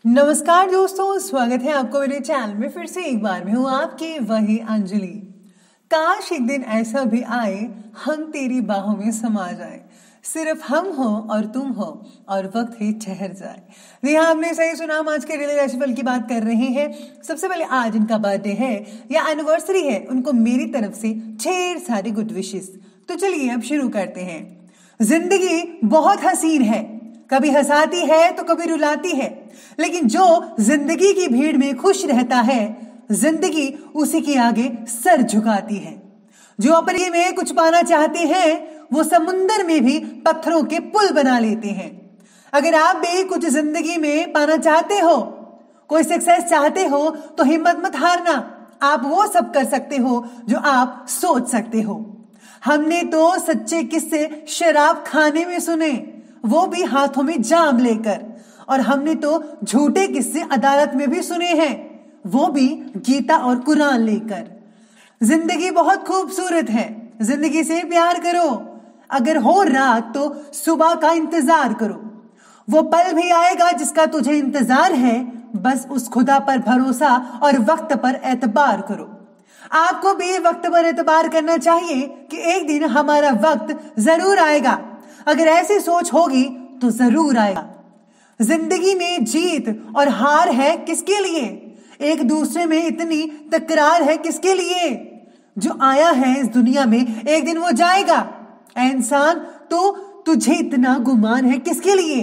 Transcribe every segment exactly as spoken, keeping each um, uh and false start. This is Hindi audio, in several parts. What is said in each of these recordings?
नमस्कार दोस्तों, स्वागत है आपको मेरे चैनल में फिर से एक बार। मैं हूँ आपकी वही अंजलि। काश एक दिन ऐसा भी आए हम तेरी बाहों में समा जाए, सिर्फ हम हो और तुम हो और वक्त ही ठहर जाए। जी हाँ, आपने सही सुना। हम आज के डेली राशिफल की बात कर रहे हैं। सबसे पहले आज इनका बर्थडे है या एनिवर्सरी है, उनको मेरी तरफ से ढेर सारी गुड विशेस। तो चलिए अब शुरू करते हैं। जिंदगी बहुत हसीन है, कभी हंसाती है तो कभी रुलाती है, लेकिन जो जिंदगी की भीड़ में खुश रहता है, जिंदगी उसी के आगे सर झुकाती है। जो अपने में कुछ पाना चाहते हैं, वो समुंदर में भी पत्थरों के पुल बना लेते हैं। अगर आप भी कुछ जिंदगी में पाना चाहते हो, कोई सक्सेस चाहते हो, तो हिम्मत मत हारना। आप वो सब कर सकते हो जो आप सोच सकते हो। हमने तो सच्चे किस्से शराब खाने में सुने, वो भी हाथों में जाम लेकर, और हमने तो झूठे किस्से अदालत में भी सुने हैं, वो भी गीता और कुरान लेकर। जिंदगी बहुत खूबसूरत है, जिंदगी से प्यार करो। अगर हो रात तो सुबह का इंतजार करो। वो पल भी आएगा जिसका तुझे इंतजार है, बस उस खुदा पर भरोसा और वक्त पर एतबार करो। आपको भी वक्त पर एतबार करना चाहिए कि एक दिन हमारा वक्त जरूर आएगा। अगर ऐसी सोच होगी तो जरूर आएगा। जिंदगी में जीत और हार है किसके लिए? एक दूसरे में इतनी तकरार है किसके लिए? जो आया है इस दुनिया में एक दिन वो जाएगा। ऐ इंसान, तो तुझे इतना गुमान है किसके लिए?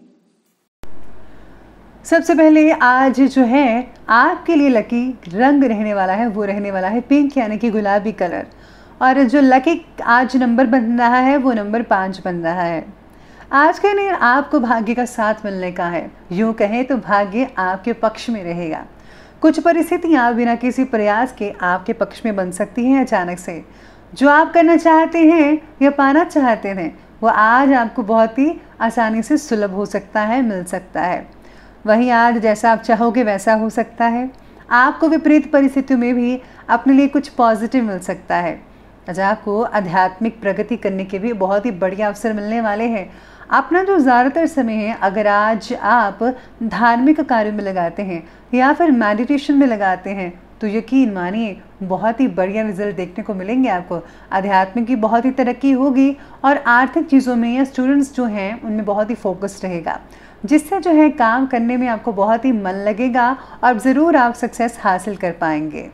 सबसे पहले आज जो है आपके लिए लकी रंग रहने वाला है, वो रहने वाला है पिंक यानी कि गुलाबी कलर। और जो लकी आज नंबर बन रहा है वो नंबर पाँच बन रहा है। आज के दिन आपको भाग्य का साथ मिलने का है। यूँ कहें तो भाग्य आपके पक्ष में रहेगा। कुछ परिस्थितियाँ बिना किसी प्रयास के आपके पक्ष में बन सकती हैं अचानक से। जो आप करना चाहते हैं या पाना चाहते हैं, वो आज आपको बहुत ही आसानी से सुलभ हो सकता है, मिल सकता है। वहीं आज जैसा आप चाहोगे वैसा हो सकता है। आपको विपरीत परिस्थितियों में भी अपने लिए कुछ पॉजिटिव मिल सकता है। आज आपको आध्यात्मिक प्रगति करने के भी बहुत ही बढ़िया अवसर मिलने वाले हैं। अपना जो ज़्यादातर समय है, अगर आज आप धार्मिक कार्यों में लगाते हैं या फिर मेडिटेशन में लगाते हैं, तो यकीन मानिए बहुत ही बढ़िया रिजल्ट देखने को मिलेंगे आपको। आध्यात्मिक की बहुत ही तरक्की होगी और आर्थिक चीज़ों में या स्टूडेंट्स जो हैं उनमें बहुत ही फोकस्ड रहेगा, जिससे जो है काम करने में आपको बहुत ही मन लगेगा और ज़रूर आप सक्सेस हासिल कर पाएंगे।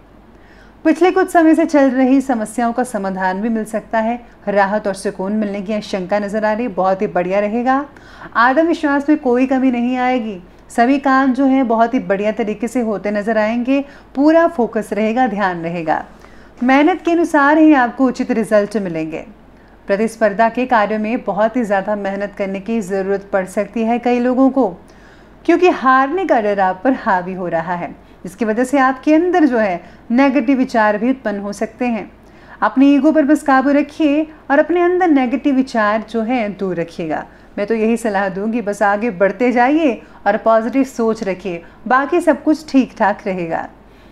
पिछले कुछ समय से चल रही समस्याओं का समाधान भी मिल सकता है। राहत और सुकून मिलने की आशंका नजर आ रही, बहुत ही बढ़िया रहेगा। आत्मविश्वास में कोई कमी नहीं आएगी। सभी काम जो है बहुत ही बढ़िया तरीके से होते नजर आएंगे। पूरा फोकस रहेगा, ध्यान रहेगा। मेहनत के अनुसार ही आपको उचित रिजल्ट मिलेंगे। प्रतिस्पर्धा के कार्यों में बहुत ही ज़्यादा मेहनत करने की ज़रूरत पड़ सकती है कई लोगों को, क्योंकि हारने का डर आप पर हावी हो रहा है, जिसकी वजह से आपके अंदर जो है नेगेटिव विचार भी उत्पन्न हो सकते हैं। अपने ईगो पर बस काबू रखिए और अपने अंदर नेगेटिव विचार जो है दूर रखिएगा। मैं तो यही सलाह दूंगी, बस आगे बढ़ते जाइए और पॉजिटिव सोच रखिए, बाकी सब कुछ ठीक ठाक रहेगा।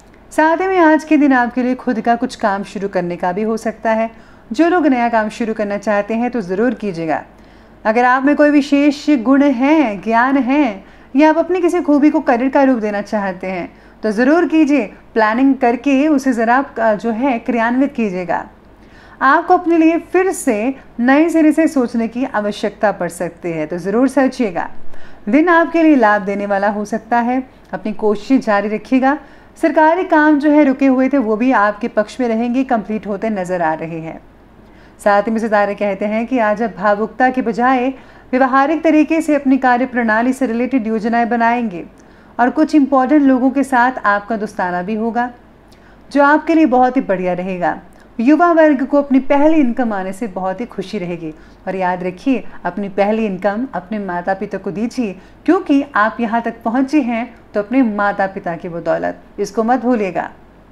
साथ ही में आज के दिन आपके लिए खुद का कुछ काम शुरू करने का भी हो सकता है। जो लोग नया काम शुरू करना चाहते हैं तो ज़रूर कीजिएगा। अगर आप में कोई विशेष गुण है, ज्ञान है, या आप अपनी किसी खूबी को करियर का रूप देना चाहते हैं, तो ज़रूर कीजिए। प्लानिंग करके उसे ज़रा जो है क्रियान्वित कीजिएगा। आपको अपने लिए फिर से नए सिरे से सोचने की आवश्यकता पड़ सकती है, तो ज़रूर सोचिएगा। दिन आपके लिए लाभ देने वाला हो सकता है। अपनी कोशिश जारी रखिएगा। सरकारी काम जो है रुके हुए थे वो भी आपके पक्ष में रहेंगे, कंप्लीट होते नज़र आ रहे हैं। साथ ही में सितारे कहते हैं कि आज आप भावुकता के बजाय व्यवहारिक तरीके से अपनी कार्य प्रणाली से रिलेटेड योजनाएं बनाएंगे और कुछ इंपॉर्टेंट लोगों के साथ आपका दोस्ताना भी होगा, जो आपके लिए बहुत ही बढ़िया रहेगा। युवा वर्ग को अपनी पहली इनकम आने से बहुत ही खुशी रहेगी। और याद रखिए, अपनी पहली इनकम अपने माता पिता को दीजिए, क्योंकि आप यहाँ तक पहुँचे हैं तो अपने माता पिता की बदौलत, इसको मत भूलिएगा।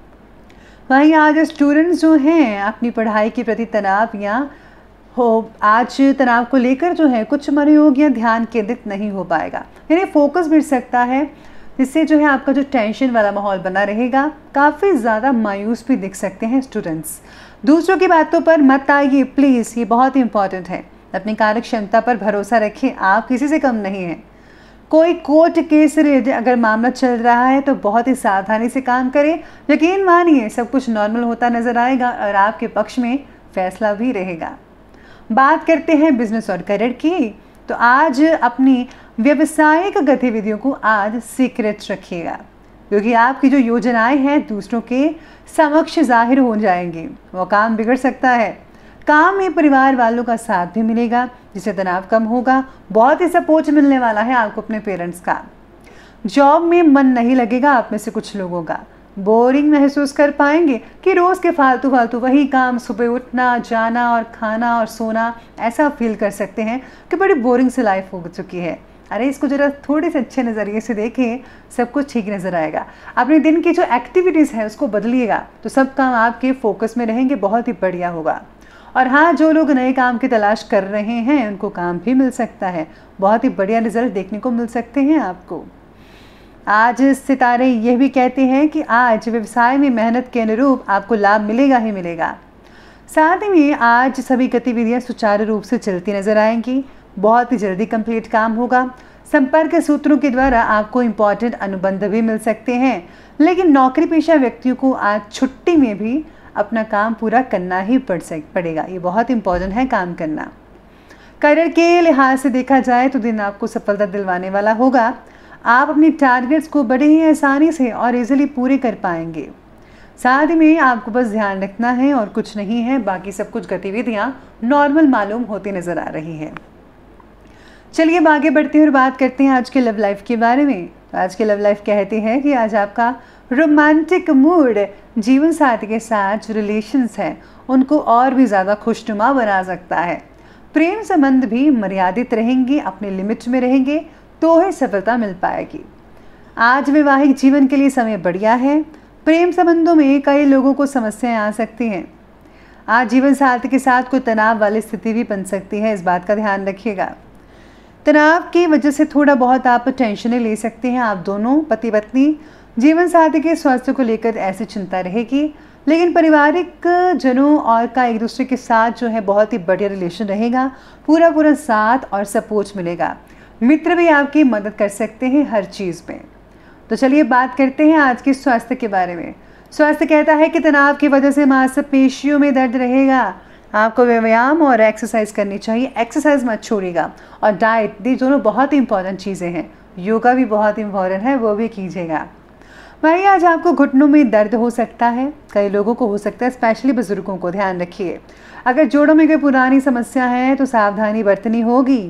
वहीं आज स्टूडेंट्स जो हैं अपनी पढ़ाई के प्रति तनाव या हो आज तनाव को लेकर जो है कुछ मनोयोग या ध्यान केंद्रित नहीं हो पाएगा, यानी फोकस मिट सकता है, जिससे जो है आपका जो टेंशन वाला माहौल बना रहेगा। काफ़ी ज़्यादा मायूस भी दिख सकते हैं स्टूडेंट्स। दूसरों की बातों पर मत आइए प्लीज़, ये बहुत ही इंपॉर्टेंट है। अपनी कार्य क्षमता पर भरोसा रखें, आप किसी से कम नहीं हैं। कोई कोर्ट केस से रिलेटेड अगर मामला चल रहा है तो बहुत ही सावधानी से काम करें। यकीन मानिए सब कुछ नॉर्मल होता नजर आएगा और आपके पक्ष में फैसला भी रहेगा। बात करते हैं बिजनेस और करियर की, तो आज अपनी व्यवसायिक गतिविधियों को आज सीक्रेट रखिएगा, क्योंकि आपकी जो योजनाएं हैं दूसरों के समक्ष जाहिर हो जाएंगी। वो काम बिगड़ सकता है। काम में परिवार वालों का साथ भी मिलेगा, जिससे तनाव कम होगा। बहुत ही सपोर्ट मिलने वाला है आपको अपने पेरेंट्स का। जॉब में मन नहीं लगेगा आप में से कुछ लोगों का। बोरिंग महसूस कर पाएंगे कि रोज़ के फालतू फालतू वही काम, सुबह उठना जाना और खाना और सोना, ऐसा फील कर सकते हैं कि बड़ी बोरिंग सी लाइफ हो चुकी है। अरे इसको ज़रा थोड़े से अच्छे नज़रिए से देखें, सब कुछ ठीक नज़र आएगा। अपने दिन की जो एक्टिविटीज़ है उसको बदलिएगा तो सब काम आपके फोकस में रहेंगे, बहुत ही बढ़िया होगा। और हाँ, जो लोग नए काम की तलाश कर रहे हैं उनको काम भी मिल सकता है। बहुत ही बढ़िया रिजल्ट देखने को मिल सकते हैं आपको। आज सितारे यह भी कहते हैं कि आज व्यवसाय में मेहनत के अनुरूप आपको लाभ मिलेगा ही मिलेगा। साथ ही में आज सभी गतिविधियां सुचारू रूप से चलती नजर आएंगी। बहुत ही जल्दी कंप्लीट काम होगा। संपर्क सूत्रों के द्वारा आपको इम्पॉर्टेंट अनुबंध भी मिल सकते हैं। लेकिन नौकरी पेशा व्यक्तियों को आज छुट्टी में भी अपना काम पूरा करना ही पड़ सक पड़ेगा। ये बहुत इंपॉर्टेंट है काम करना। करियर के लिहाज से देखा जाए तो दिन आपको सफलता दिलवाने वाला होगा। आप अपनी टारगेट्स को बड़े ही आसानी से और इजीली पूरे कर पाएंगे। साथ ही में आपको बस ध्यान रखना है और कुछ नहीं है, बाकी सब कुछ गतिविधियां नॉर्मल मालूम होती नजर आ रही हैं। चलिए अब आगे बढ़ते हैं और बात करते हैं आज के लव लाइफ के बारे में। तो आज के लव लाइफ कहते हैं कि आज आपका रोमांटिक मूड जीवन साथी के साथ जो रिलेशंस हैं उनको और भी ज़्यादा खुशनुमा बना सकता है। प्रेम संबंध भी मर्यादित रहेंगे, अपने लिमिट में रहेंगे तो ही सफलता मिल पाएगी। आज वैवाहिक जीवन के लिए समय बढ़िया है। प्रेम संबंधों में कई लोगों को समस्याएं आ सकती हैं। आज जीवन साथी के साथ कोई तनाव वाली स्थिति भी बन सकती है, इस बात का ध्यान रखिएगा। तनाव की वजह से थोड़ा बहुत आप टेंशनें ले सकते हैं। आप दोनों पति पत्नी जीवन साथी के स्वास्थ्य को लेकर ऐसी चिंता रहेगी, लेकिन पारिवारिक जनों और का एक दूसरे के साथ जो है बहुत ही बढ़िया रिलेशन रहेगा। पूरा पूरा साथ और सपोर्ट मिलेगा। मित्र भी आपकी मदद कर सकते हैं हर चीज़ में। तो चलिए बात करते हैं आज के स्वास्थ्य के बारे में। स्वास्थ्य कहता है कि तनाव की वजह से मांसपेशियों में दर्द रहेगा। आपको व्यायाम और एक्सरसाइज करनी चाहिए। एक्सरसाइज मत छोड़िएगा। और डाइट, दी दोनों बहुत ही इंपॉर्टेंट चीज़ें हैं। योगा भी बहुत इंपॉर्टेंट है, वो भी कीजिएगा। वहीं आज आपको घुटनों में दर्द हो सकता है, कई लोगों को हो सकता है, स्पेशली बुजुर्गों को। ध्यान रखिए, अगर जोड़ों में कोई पुरानी समस्या है तो सावधानी बरतनी होगी।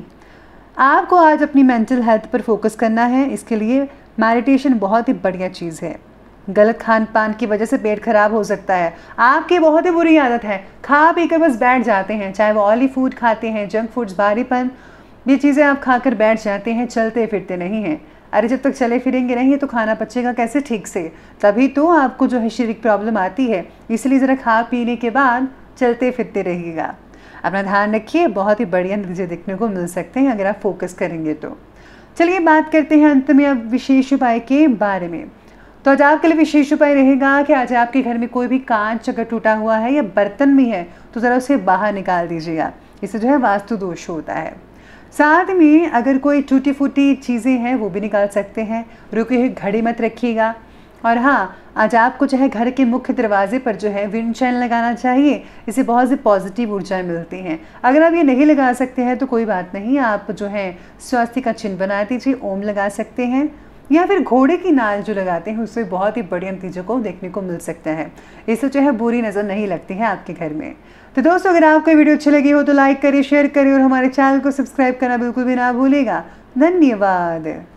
आपको आज अपनी मेंटल हेल्थ पर फोकस करना है। इसके लिए मेडिटेशन बहुत ही बढ़िया चीज़ है। गलत खान पान की वजह से पेट खराब हो सकता है। आपकी बहुत ही बुरी आदत है, खा पी कर बस बैठ जाते हैं, चाहे वो ऑयली फूड खाते हैं, जंक फूड्स, भारीपन, ये चीज़ें आप खाकर बैठ जाते हैं, चलते फिरते नहीं हैं। अरे जब तक चले फिरेंगे नहीं तो खाना पचेगा कैसे ठीक से? तभी तो आपको जो है शारीरिक प्रॉब्लम आती है। इसलिए ज़रा खा पीने के बाद चलते फिरते रहिएगा। अपना ध्यान रखिए, बहुत ही बढ़िया नतीजे देखने को मिल सकते हैं अगर आप फोकस करेंगे तो। चलिए बात करते हैं अंत में अब विशेष उपाय के बारे में। तो आज आपके लिए विशेष उपाय रहेगा कि आज आपके घर में कोई भी कांच अगर टूटा हुआ है या बर्तन भी है तो ज़रा उसे बाहर निकाल दीजिएगा। इससे जो है वास्तु दोष होता है। साथ में अगर कोई टूटी फूटी चीज़ें हैं वो भी निकाल सकते हैं। रुकी हुई घड़ी मत रखिएगा। और हाँ, आज आपको जो है घर के मुख्य दरवाजे पर जो है विंड चाइम लगाना चाहिए। इससे बहुत सी पॉजिटिव ऊर्जाएं मिलती हैं। अगर आप ये नहीं लगा सकते हैं तो कोई बात नहीं, आप जो है स्वास्थ्य का चिन्ह बना दीजिए, ओम लगा सकते हैं, या फिर घोड़े की नाल जो लगाते हैं उससे बहुत ही बढ़िया नतीजों को देखने को मिल सकता है। इससे जो है बुरी नज़र नहीं लगती है आपके घर में। तो दोस्तों, अगर आपको वीडियो अच्छी लगी हो तो लाइक करिए, शेयर करिए और हमारे चैनल को सब्सक्राइब करना बिल्कुल भी ना भूलिएगा। धन्यवाद।